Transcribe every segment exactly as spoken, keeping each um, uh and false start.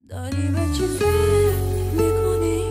داری به چی فکر میکنی؟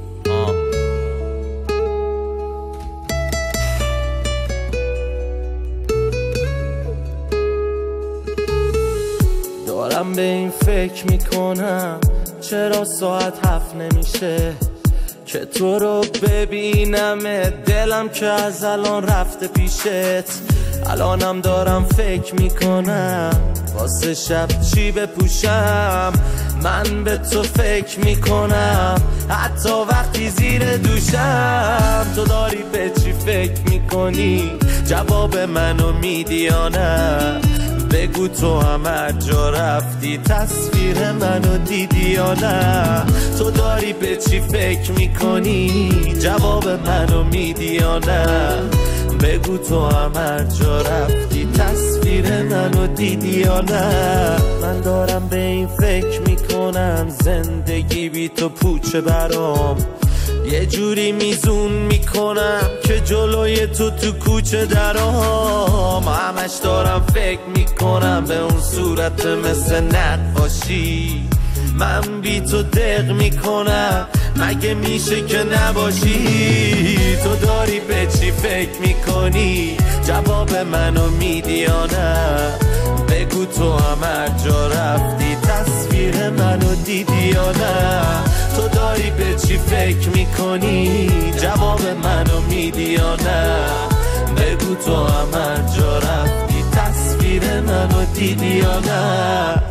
دارم به این فکر میکنم چرا ساعت هفت نمیشه که تو رو ببینم، دلم که از الان رفته پیشت. الانم دارم فکر میکنم واسه شب چی بپوشم. من به تو فکر میکنم حتی وقتی زیر دوشم. تو داری به چی فکر میکنی؟ جواب منو میدی یا نه؟ بگو تو هم هر جا رفتی تصویر منو دیدی یا نه؟ تو داری به چی فکر میکنی؟ جواب منو میدی یا نه؟ بگو تو هم هر جا رفتی تصویر منو دیدی یا نه؟ من دارم به این فکر میکنم زندگی بی تو پوچه برام. یه جوری میزون میکنم که جلوی تو تو کوچه درام. همش دارم فکر میکنم به اون صورت مثل نقاشی. من بی تو دق میکنم مگه میشه که نباشی؟ تو داری به چی فکر میکنی؟ جواب منو میدی یا نه؟ بگو تو هم هر جا رفتی تصویر منو دیدی یا نه؟ تو داری به چی فکر میکنی؟ جواب منو میدی یا نه؟ بگو تو هم هر جا رفتی تصویر منو دیدی یا نه؟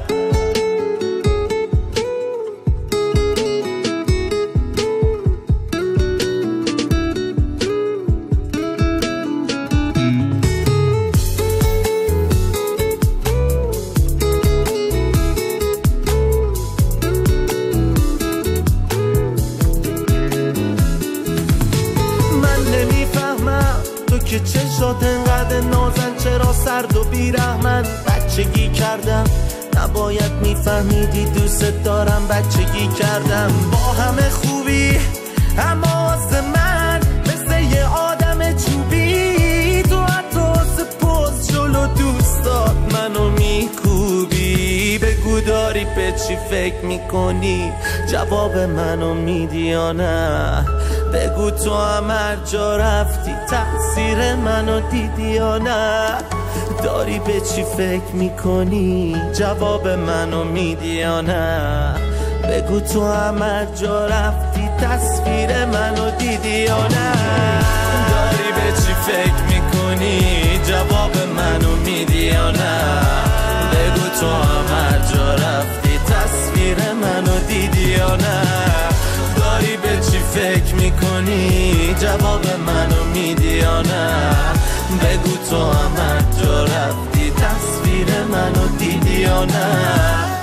که چشات انقدر نازن، چرا سرد و بیرحمن؟ بچگی کردم نباید میفهمیدی دوست دارم. بچگی کردم با همه خوبی اما واسه من مثل یه آدم چوبی. تو حتی واسه پوز جلو دوستات منو میکوبی. بگو داری به چی فکر میکنی؟ جواب منو میدی یا نه؟ بگو تو هم هر جا رفتی تأثیر منو دیدی یا نه؟ داری به چی فکر میکنی؟ جواب منو میدی یا نه؟ بگو تو هم هر جا رفتی تصویر منو دیدی یا نه؟ داری به چی فکر میکنی؟ جواب منو میدی یا نه؟ بگو تو هم هر جا رفتی تصویر منو دیدی یا نه؟ داری به چی فکر میکنی؟ جواب منو میدی یا نه؟ بگو تو هم هر جا رفتی تصویر منو دیدی یا نه؟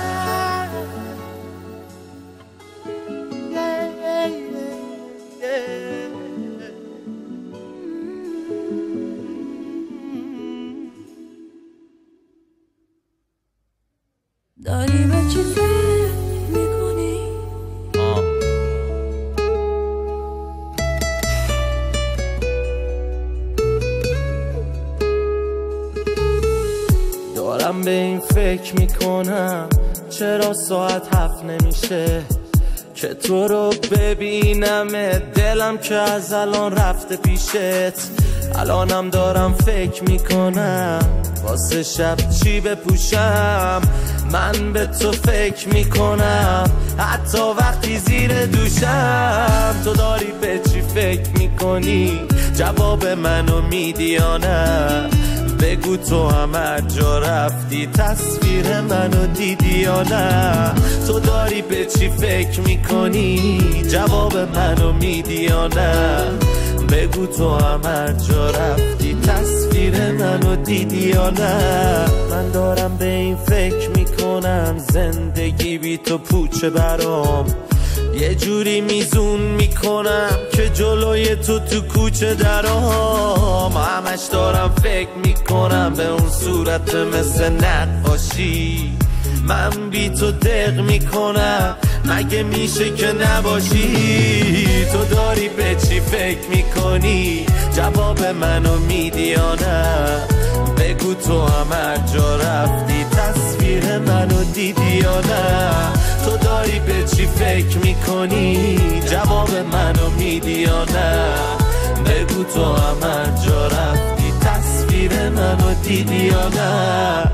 داری به چی فکر میکنی؟ دارم به این فکر میکنم چرا ساعت هفت نمیشه که تو رو ببینم، دلم که از الان رفته پیشت. الانم دارم فکر میکنم واسه شب چی بپوشم. من به تو فکر میکنم حتی وقتی زیر دوشم. تو داری به چی فکر میکنی؟ جواب منو میدی یا نه؟ بگو تو هم هر جا رفتی تصویر منو دیدی یا نه؟ تو داری به چی فکر میکنی؟ جواب منو میدی یا نه؟ بگو تو هم هر جا رفتی تصویر منو دیدی یا نه؟ من دارم به این فکر میکنم زندگی بی تو پوچه برام. یه جوری میزون میکنم که جلوی تو تو کوچه درام. همش دارم فکر میکنم به اون صورت مثل نقاشی. من بی تو دق میکنم مگه میشه که نباشی؟ تو داری به چی فکر میکنی؟ جواب منو میدی یا نه؟ بگو تو هم هر جا رفتی تصویر منو دیدی یا نه؟ تو داری فکر میکنی جواب منو میدی یا نه بگو تو هم هر جا رفتی تصویر منو دیدی یا نه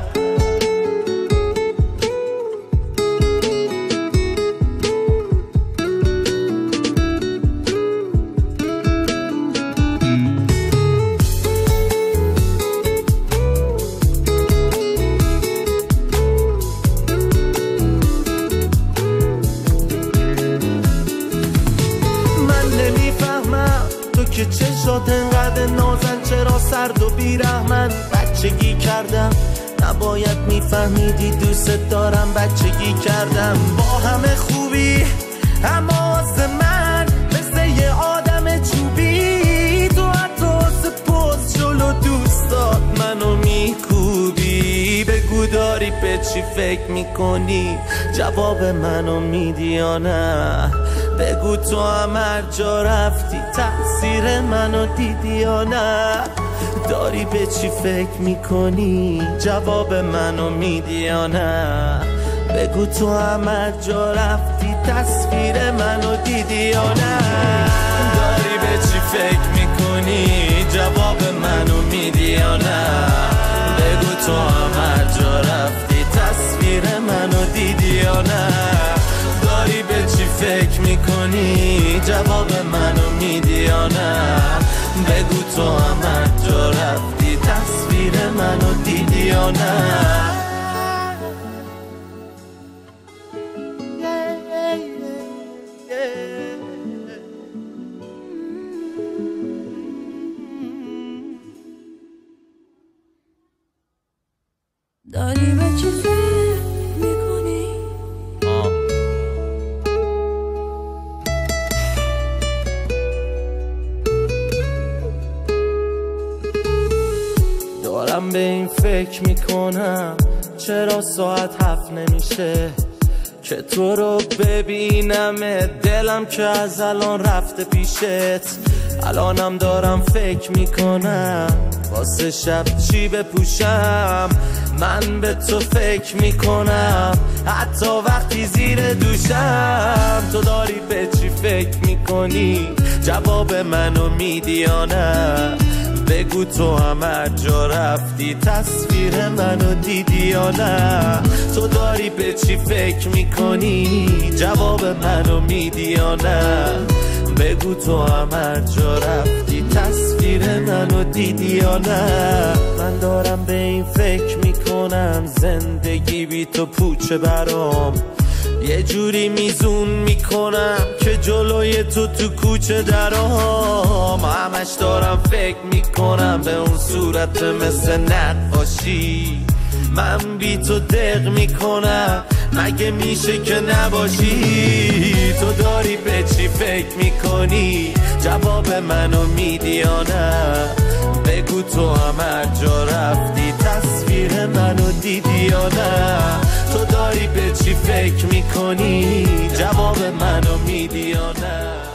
که چشات انقدر نازن چرا سرد و بیرحمن بچگی کردم نباید میفهمیدی دوست دارم بچگی کردم با همه خوبی اما واسه من مثل یه آدم چوبی تو حتی سپوز جلو دوستات منو میکوبی بگو داری به چی فکر میکنی جواب منو میدی یا نه بگو تو هم هر جا رفتی تأثیر منو دیدی یا نه داری به چی فکر میکنی جواب منو میدی یا نه بگو تو هم هر جا رفتی تصویر منو دیدی یا نه داری به چی فکر میکنی جواب منو میدی یا نه بگو تو هم هر جا رفتی تصویر منو دیدی یا نه داری به چی فکر میکنی جواب منو میدی یا نه بگو تو هم هر جا رفتی تصویر منو دیدی یا نه داری به چی فکر میکنی دارم به این فکر میکنم چرا ساعت هفت نمیشه که تو رو ببینم دلم که از الان رفته پیشت الانم دارم فکر میکنم واسه شب چی بپوشم من به تو فکر میکنم حتی وقتی زیر دوشم تو داری به چی فکر میکنی جواب منو میدی یا نه بگو تو هم هر جا رفتی تصویر منو دیدی یا نه تو داری به چی فکر میکنی جواب منو میدی یا نه بگو تو هم هر جا رفتی تصویر منو دیدی یا نه من دارم به این فکر میکنم زندگی بی تو پوچه برام یه جوری میزون میکنم که جلوی تو تو کوچه درام همش دارم فکر میکنم به اون صورت مثل نقاشی من بی تو دق میکنم مگه میشه که نباشی تو داری به چی فکر میکنی جواب منو میدی یا نه بگو تو هم هر جا رفتی تصویر منو دیدی یا نه تو داری به چی فکر میکنی جواب منو میدی یا نه